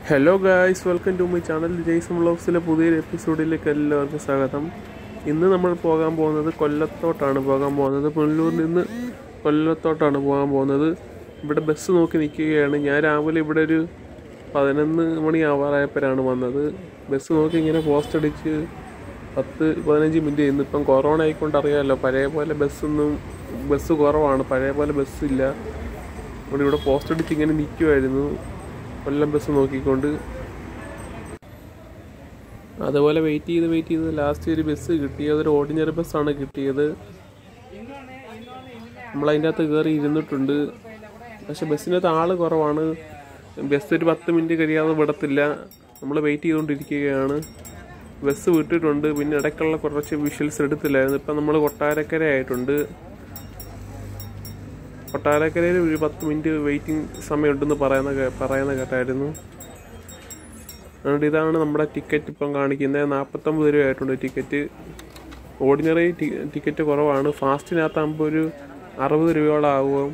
Hello guys, welcome to my channel. Jaison വ്ളോഗ്സിലെ പുതിയൊരു എപ്പിസോഡിലേക്ക് എല്ലാവർക്കും സ്വാഗതം. ഇന്ന് നമ്മൾ പോകാൻ പോകുന്നത് കൊല്ലത്തോട്ടാണ് പോകാൻ പോകുന്നത്. പുനലൂരിൽ നിന്ന് കൊല്ലത്തോട്ടാണ് പോകാൻ പോകുന്നത്. ഇവിടെ ബസ് നോക്കി നിൽക്കുകയാണ്. ഞാൻ രാവിലെ ഇവിടെ ഒരു 11 മണി ആവാറായപ്പോഴാണ് വന്നത്. ബസ് നോക്കി ഇങ്ങനെ പോസ്റ്റ് അടിച്ച് 10-15 മിനിറ്റ്. ഇന്നിപ്പം കൊറോണ ആയിക്കൊണ്ട് അറിയാമല്ലോ, പഴയ പോലെ ബസ് കുറവാണ്, പഴയ പോലെ ബസ്സില്ല. ഇവിടെ പോസ്റ്റ് അടിച്ച് ഇങ്ങനെ നിൽക്കുമായിരുന്നു കൊല്ലം ബസ് നോക്കിക്കൊണ്ട്. അതുപോലെ വെയിറ്റ് ചെയ്ത് ലാസ്റ്റ് ഒരു ബസ് കിട്ടിയത്, ഒരു ഓർഡിനറി ബസ്സാണ് കിട്ടിയത്. നമ്മളതിൻ്റെ അകത്ത് കയറി ഇരുന്നിട്ടുണ്ട്. പക്ഷെ ബസ്സിനകത്ത് ആൾ കുറവാണ്. ബസ് ഒരു 10 മിനിറ്റ് കഴിയാതെ വിടത്തില്ല. നമ്മൾ വെയിറ്റ് ചെയ്തുകൊണ്ടിരിക്കുകയാണ്. ബസ് വിട്ടിട്ടുണ്ട്. പിന്നെ ഇടയ്ക്കുള്ള കുറച്ച് വിഷ്വൽസ് എടുത്തില്ലായിരുന്നു. ഇപ്പം നമ്മൾ കൊട്ടാരക്കര ആയിട്ടുണ്ട്. കൊട്ടാരക്കരയിൽ ഒരു 10 മിനിറ്റ് വെയിറ്റിംഗ് സമയമുണ്ടെന്ന് പറയുന്ന കേട്ടായിരുന്നു. അതുകൊണ്ട് ഇതാണ് നമ്മുടെ ടിക്കറ്റ് ഇപ്പം കാണിക്കുന്നത്. 49 രൂപ ആയിട്ടുണ്ട് ടിക്കറ്റ്. ഓർഡിനറി ടിക്കറ്റ് കുറവാണ്. ഫാസ്റ്റിനകത്താകുമ്പോൾ ഒരു 60 രൂപയോളം ആകും.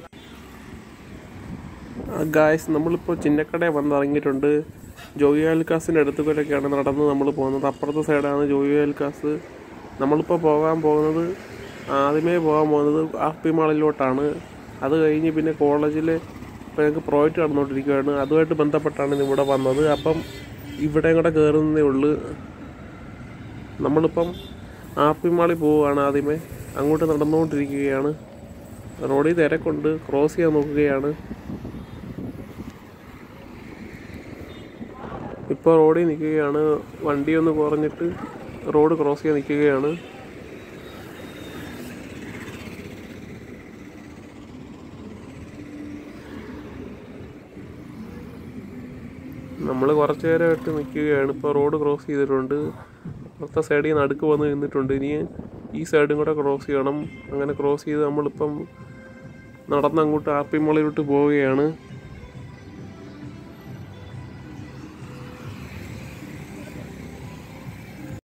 ഗായ്സ്, നമ്മളിപ്പോൾ ചിന്നക്കടയിൽ വന്നിറങ്ങിയിട്ടുണ്ട്. ജോയി ആൽക്കാസിൻ്റെ അടുത്ത് കൂടെയൊക്കെയാണ് നടന്ന് നമ്മൾ പോകുന്നത്. അപ്പുറത്തെ സൈഡാണ് ജോയി ആൽക്കാസ്. നമ്മളിപ്പോൾ ആദ്യമേ പോകാൻ പോകുന്നത് RP മാളിലോട്ടാണ്. അത് കഴിഞ്ഞ് പിന്നെ കോളേജിൽ ഇപ്പോൾ ഞങ്ങൾക്ക് പ്രോജക്റ്റ് നടന്നുകൊണ്ടിരിക്കുകയാണ്. അതുമായിട്ട് ബന്ധപ്പെട്ടാണ് ഇവിടെ വന്നത്. അപ്പം ഇവിടെയും കൂടെ കയറുന്നതേ ഉള്ളൂ. നമ്മളിപ്പം RP മാളിൽ പോവുകയാണ്. ആദ്യമേ അങ്ങോട്ട് നടന്നുകൊണ്ടിരിക്കുകയാണ്. റോഡിൽ തിരക്കുണ്ട്. ക്രോസ് ചെയ്യാൻ നോക്കുകയാണ്. ഇപ്പോൾ റോഡിൽ നിൽക്കുകയാണ്. വണ്ടി ഒന്ന് കുറഞ്ഞിട്ട് റോഡ് ക്രോസ് ചെയ്യാൻ നിൽക്കുകയാണ്. നമ്മൾ കുറച്ച് നേരമായിട്ട് നിൽക്കുകയാണ്. ഇപ്പോൾ റോഡ് ക്രോസ് ചെയ്തിട്ടുണ്ട്. പുറത്തെ സൈഡിൽ നടുക്ക് വന്ന് നിന്നിട്ടുണ്ട്. ഇനി ഈ സൈഡും കൂടെ ക്രോസ് ചെയ്യണം. അങ്ങനെ ക്രോസ് ചെയ്ത് നമ്മളിപ്പം നടന്നങ്ങോട്ട് RP മാളിലോട്ട് പോവുകയാണ്.